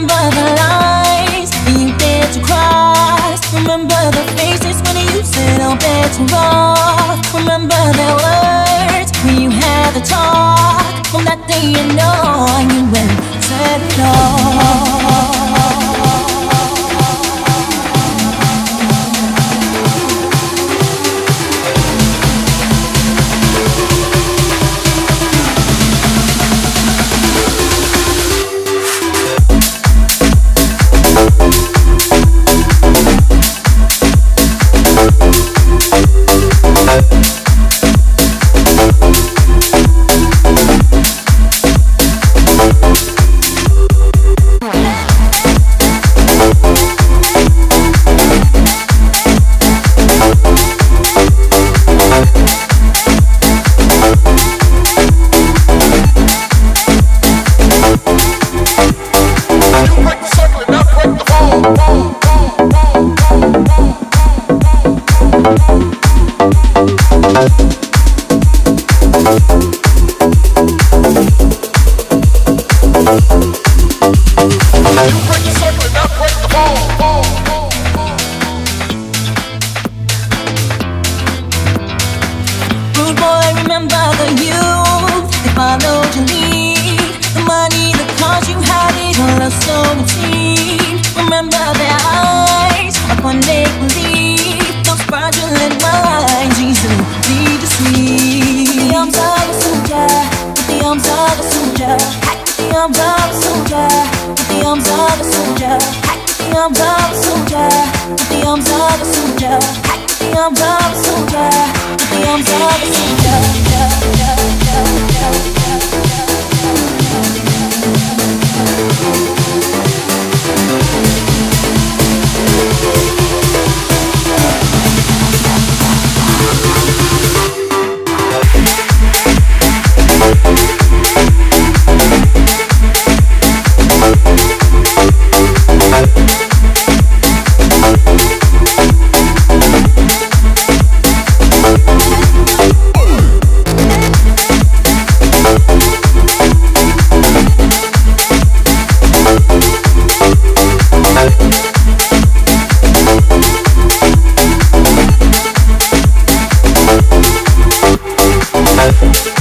Remember the lines that you dared to cross. Remember the faces when you said I'll bet to rock. Remember the words when you had the talk. From that day you know you went said it all. Rude boy, remember the youth that followed your lead. The money, the cars you had, it all so routine. Remember their eyes upon make-believe. Those fraudulent minds easily deceived. With the arms of a soldier, with the arms of a soldier, with the arms of a soldier, with the arms of a soldier, with the arms of a soldier, with the arms of a soldier, with the arms of a soldier, with the arms of a Bye.